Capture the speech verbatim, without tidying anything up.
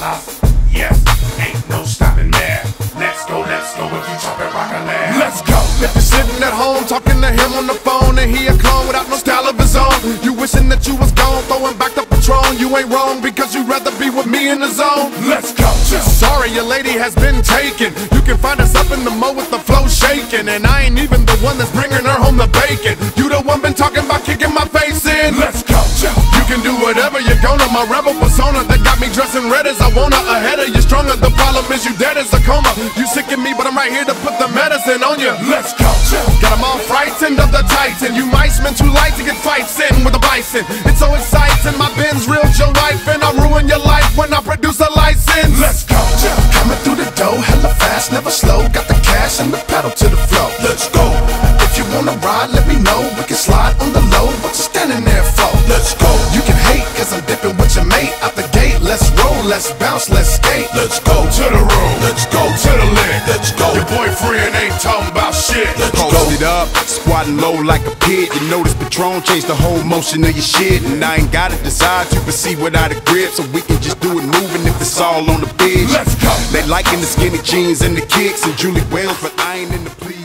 house. Yes, ain't no stopping there. Let's go, let's go if you talking rockin' land. Let's go. If you're sitting at home talking to him on the phone and he a clone without no style of his own, you wishing that you was gone, throwing back the Patron. You ain't wrong because you'd rather be with me in the zone. Let's go. Sorry, your lady has been taken. You can find us up in the mo with the flow shaking, and I ain't even the one that's bringing her home the bacon. You the one been talking about kicking my face in. Let's go. You can do whatever you're gonna. My rebel persona that got me dressing red as I wanna. Ahead of you stronger. The problem is you dead as a coma. You sick of me, but I'm right here to put the medicine on you. Let's go. Got them all frightened of the Titan. You mice men too light to get fights in with a bison. It's so exciting. My Benz real your wife, and I'll ruin your life when I produce a license. Let's go. Coming through the door, hella fast, never slow. Got the cash and the pedal to the floor. Let's go. If you wanna ride, let me know. We can slide on the low. What you standing there for? Let's go. You can hate, cause I'm dipping with your mate. Out the gate, let's roll, let's bounce, let's skate. Let's go to the room. Let's go to the lick. Let's go. Your boyfriend ain't talking about shit. Let's go. Posted up, squatting low like a pig. You notice Patron changed the whole motion of your shit. And I ain't gotta decide to proceed without a grip, so we can just do it moving if it's all on the pitch. Let's go. They liking the skinny jeans and the kicks and Julie Wells, but I ain't in the please.